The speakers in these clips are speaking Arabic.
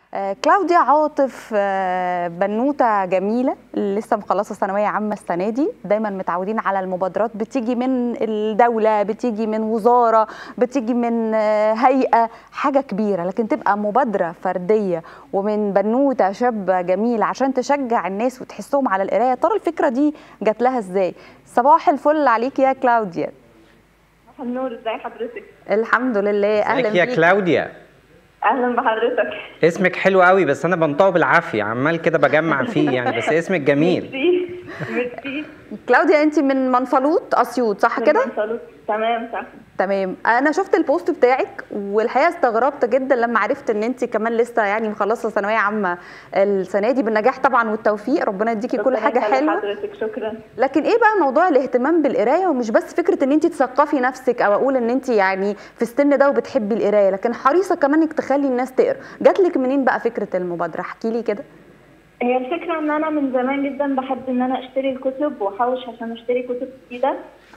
كلاوديا عاطف، بنوته جميله لسه مخلصه ثانويه عامه السنه دي. دايما متعودين على المبادرات بتيجي من الدوله، بتيجي من وزاره، بتيجي من هيئه، حاجه كبيره، لكن تبقى مبادره فرديه ومن بنوته شابه جميله عشان تشجع الناس وتحسهم على القرايه. ترى الفكره دي جات لها ازاي؟ صباح الفل عليك يا كلاوديا. صباح النور، ازي حضرتك؟ الحمد لله، اهلا بيك يا كلاوديا. اهلا بحضرتك. اسمك حلو قوي، بس انا بنطقه بالعافيه، عمال كده بجمع فيه يعني، بس اسمك جميل. ميرسي. كلاوديا، انت من منفلوط اسيوط صح كده؟ منفلوط، تمام صح. تمام. انا شفت البوست بتاعك والحقيقه استغربت جدا لما عرفت ان انت كمان لسه يعني مخلصه ثانويه عامه السنه دي، بالنجاح طبعا والتوفيق، ربنا يديكي كل حاجه حلوه. حضرتك شكرا. لكن ايه بقى موضوع الاهتمام بالقرايه؟ ومش بس فكره ان انت تثقفي نفسك او اقول ان انت يعني في السن ده وبتحبي القرايه، لكن حريصه كمان انك تخلي الناس تقرا. جات لك منين بقى فكره المبادره؟ احكي لي كده. هي الفكره ان انا من زمان جدا بحب ان انا اشتري الكتب واحوش عشان اشتري كتب جديده.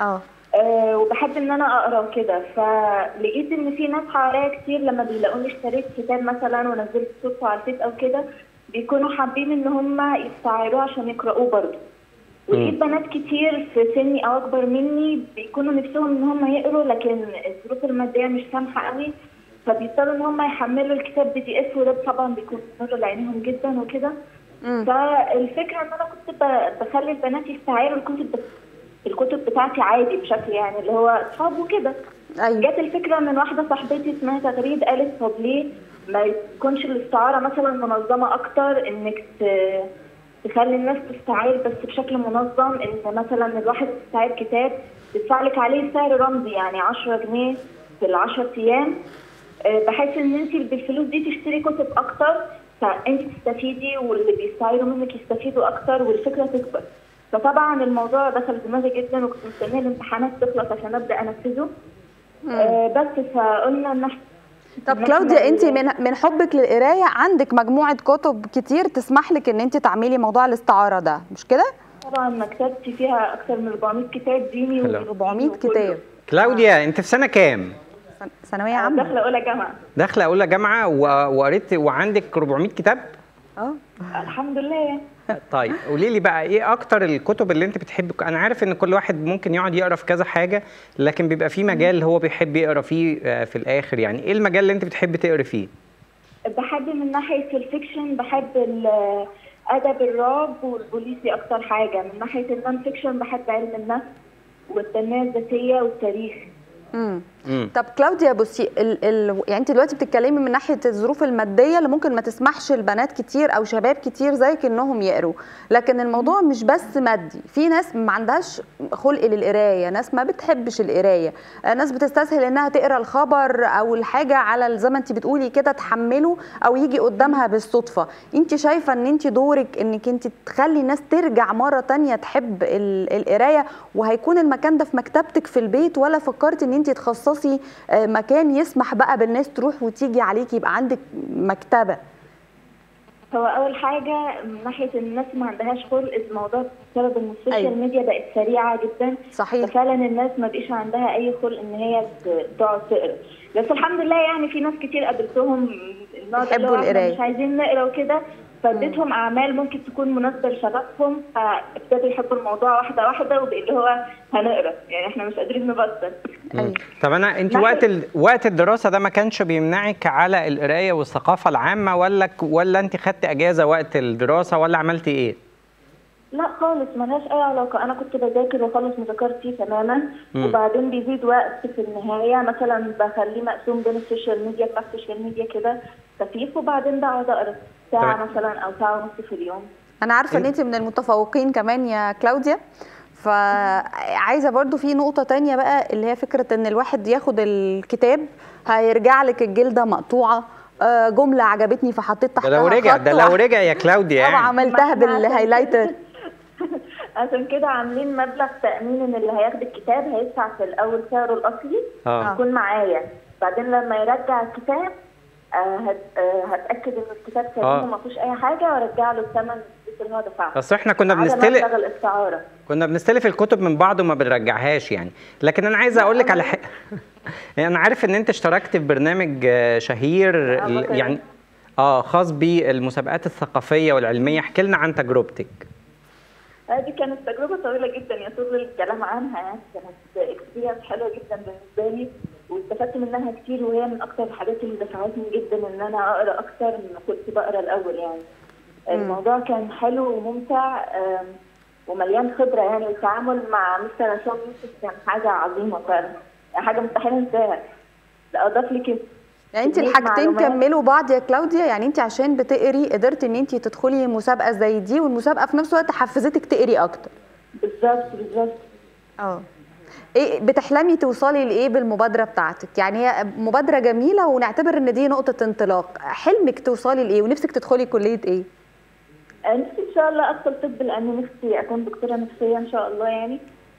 وبحب ان انا اقرا كده، فلقيت ان في ناس حواليا كتير لما بيلاقوني اشتريت كتاب مثلا ونزلت صورته على الفيس او كده بيكونوا حابين ان هم يستعيروه عشان يقرأوه برضه. ولقيت بنات كتير في سني او اكبر مني بيكونوا نفسهم ان هم يقروا، لكن الظروف الماديه مش سامحه قوي، فبيضطروا ان هم يحملوا الكتاب PDF، وده طبعا بيكون مضر لعينيهم جدا وكده. فالفكره ان انا كنت بخلي البنات يستعيروا الكتب بتاعتي عادي بشكل يعني اللي هو اصحاب وكده. أيوة. جت الفكره من واحده صاحبتي اسمها تغريد، قالت طب ليه ما يكونش الاستعاره مثلا منظمه اكتر، انك تخلي الناس تستعير بس بشكل منظم، ان مثلا الواحد يستعير كتاب تدفع لك عليه سعر رمزي يعني 10 جنيه في ال10 ايام، بحيث ان انت بالفلوس دي تشتري كتب اكتر، فانت تستفيدي واللي بيستعيروا منك يستفيدوا اكتر والفكره تكبر. فطبعا الموضوع دخل دماغي جدا وكنت مستنيه الامتحانات تخلص عشان ابدا انفذه. بس فقلنا ان طب كلاوديا، انت من حبك للقرايه عندك مجموعه كتب كتير تسمح لك ان انت تعملي موضوع الاستعاره ده، مش كده؟ طبعا مكتبتي فيها اكثر من 400 كتاب ديني و 400 كتاب. كلاوديا، انت في سنه كام؟ ثانويه عامه. داخله اولى جامعه. داخله اولى جامعه وقريت وعندك 400 كتاب؟ الحمد لله. طيب قولي لي بقى ايه اكتر الكتب اللي انت بتحبي؟ انا عارف ان كل واحد ممكن يقعد يقرا في كذا حاجه، لكن بيبقى في مجال هو بيحب يقرا فيه في الاخر. يعني ايه المجال اللي انت بتحبي تقري فيه؟ بحب من ناحيه الفيكشن، بحب ادب الرعب والبوليسي اكتر حاجه. من ناحيه النون فيكشن بحب علم النفس والتنميه الذاتيه والتاريخ. طب كلاوديا بصي، يعني انت دلوقتي بتتكلمي من ناحيه الظروف الماديه اللي ممكن ما تسمحش لبنات كتير او شباب كتير زيك انهم يقروا، لكن الموضوع مش بس مادي. في ناس ما عندهاش خلق للقرايه، ناس ما بتحبش القرايه، ناس بتستسهل انها تقرا الخبر او الحاجه على زي ما انت بتقولي كده تحمله او يجي قدامها بالصدفه. انت شايفه ان انت دورك انك انت تخلي الناس ترجع مره تانية تحب القرايه، وهيكون المكان ده في مكتبتك في البيت، ولا فكرت ان انت تخصصي مكان يسمح بقى بالناس تروح وتيجي عليكي يبقى عندك مكتبه؟ هو اول حاجه من ناحيه الناس ما عندهاش خلق الموضوع بسبب ان السوشيال ميديا بقت سريعه جدا. صحيح. ففعلا الناس ما بقيش عندها اي خلق ان هي تقعد تقرا، بس الحمد لله يعني في ناس كتير قابلتهم بيحبوا القرايه مش عايزين نقرا وكده، فاديتهم اعمال ممكن تكون مناسبه لشبابهم، فابتدوا يحبوا الموضوع واحده واحده، وبقى اللي هو هنقرا يعني احنا مش قادرين نبطل. طب انت وقت الدراسه ده ما كانش بيمنعك على القرايه والثقافه العامه، ولا انت خدتي اجازه وقت الدراسه، ولا عملتي ايه؟ لا خالص، ملهاش اي علاقه. انا كنت بذاكر وخلص مذاكرتي تماما، وبعدين بيزيد وقت في النهايه مثلا بخليه مقسوم بين السوشيال ميديا، بتاع السوشيال ميديا كده خفيف، وبعدين بقعد اقرا ساعه مثلا او ساعه ونص في اليوم. انا عارفه ان انت من المتفوقين كمان يا كلاوديا، فعايزه برضو في نقطه تانية بقى اللي هي فكره ان الواحد ياخد الكتاب هيرجع لك الجلده مقطوعه، جمله عجبتني فحطيت تحتها ده لو رجع يا كلاوديا يعني. عملتها بالهايلايتر. عشان كده عاملين مبلغ تأمين ان اللي هياخد الكتاب هيدفع في الاول سعره الاصلي يكون معايا، بعدين لما يرجع الكتاب هتاكد ان الكتاب سليم وما فيهوش اي حاجه، وارجع له الثمن اللي هو دفعه. بس احنا كنا بنستلف الكتب من بعض وما بنرجعهاش يعني. لكن انا عايزه اقول لك على حاجه. انا عارف ان انت اشتركت في برنامج شهير يعني خاص بالمسابقات الثقافيه والعلميه، احكي لنا عن تجربتك. دي كانت تجربه طويله جدا يطول الكلام عنها، يعني كانت اكسبيرينس حلوه جدا بالنسبه لي واستفدت منها كتير، وهي من اكتر الحاجات اللي دفعتني جدا ان انا اقرا اكتر من ما كنت بقرا الاول. يعني الموضوع كان حلو وممتع ومليان خبره، يعني التعامل مع مستر عصام يوسف كان حاجه عظيمه فعلا، حاجه مستحيل انساها. اضاف لي كده يعني انت الحاجتين كملوا بعض يا كلاوديا، يعني انت عشان بتقري قدرتي ان انت تدخلي مسابقه زي دي، والمسابقه في نفس الوقت حفزتك تقري اكتر. بالظبط. ايه بتحلمي توصلي لايه بالمبادره بتاعتك؟ يعني هي مبادره جميله ونعتبر ان دي نقطه انطلاق، حلمك توصلي لايه ونفسك تدخلي كليه ايه؟ نفسي ان شاء الله ادخل طب، لان نفسي اكون دكتوره نفسيه ان شاء الله. يعني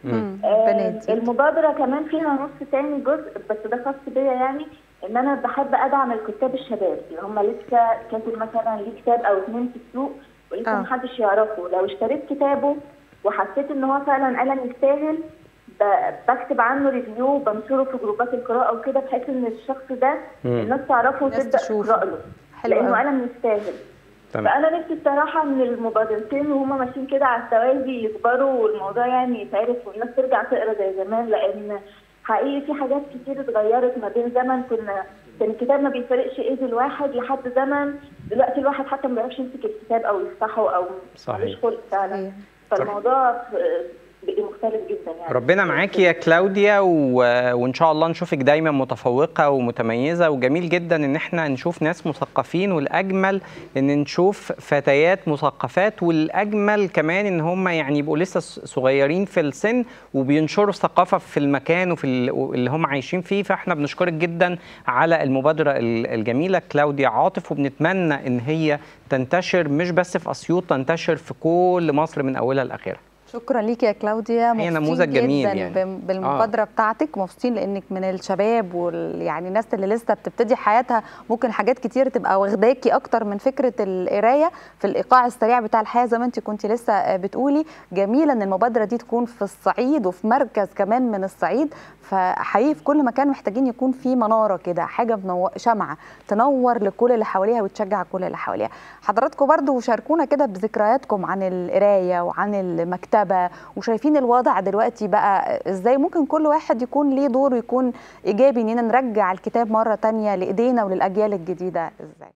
المبادره كمان فيها نص تاني جزء بس ده خاص بيا، يعني ان انا بحب ادعم الكتاب الشباب اللي هم لسه كاتب مثلا ليه كتاب او 2 في السوق ولسه محدش يعرفه. لو اشتريت كتابه وحسيت ان هو فعلا قلم يستاهل، بكتب عنه ريفيو وبنشره في جروبات القراءه وكده، بحيث ان الشخص ده الناس تعرفه وتبدا تقرا له لانه قلم يستاهل. فانا نفسي الصراحه من المبادرتين وهم ماشيين كده على التوازي يكبروا والموضوع يعني يتعرف والناس ترجع تقرا زي زمان، لان حقيقي في حاجات كتير اتغيرت ما بين زمن كان الكتاب ما بيفرقش ايد الواحد لحد زمن دلوقتي الواحد حتى ما بيعرفش يمسك الكتاب او يفتحه او مش خلق فعلا. فالموضوع بقى مختلف جدا يعني. ربنا معاكي يا كلاوديا وان شاء الله نشوفك دايما متفوقه ومتميزه، وجميل جدا ان احنا نشوف ناس مثقفين، والاجمل ان نشوف فتيات مثقفات، والاجمل كمان ان هم يعني يبقوا لسه صغيرين في السن وبينشروا الثقافه في المكان وفي اللي هم عايشين فيه. فاحنا بنشكرك جدا على المبادره الجميله كلاوديا عاطف، وبنتمنى ان هي تنتشر مش بس في اسيوط، تنتشر في كل مصر من اولها لاخرها. شكرا ليكي يا كلاوديا، هي نموذج جميل يعني بالمبادره بتاعتك، مبسوطين لانك من الشباب يعني الناس اللي لسه بتبتدي حياتها، ممكن حاجات كتير تبقى واخداكي اكتر من فكره القرايه في الايقاع السريع بتاع الحياه زي ما انت كنت لسه بتقولي. جميله ان المبادره دي تكون في الصعيد وفي مركز كمان من الصعيد، فحقيقي في كل مكان محتاجين يكون في مناره كده، حاجه شمعه تنور لكل اللي حواليها وتشجع كل اللي حواليها. حضراتكم برضو شاركونا كده بذكرياتكم عن القرايه وعن المكتبه، وشايفين الوضع دلوقتي بقى ازاي ممكن كل واحد يكون ليه دور ويكون ايجابي اننا نرجع الكتاب مره تانية لايدينا وللاجيال الجديده ازاي.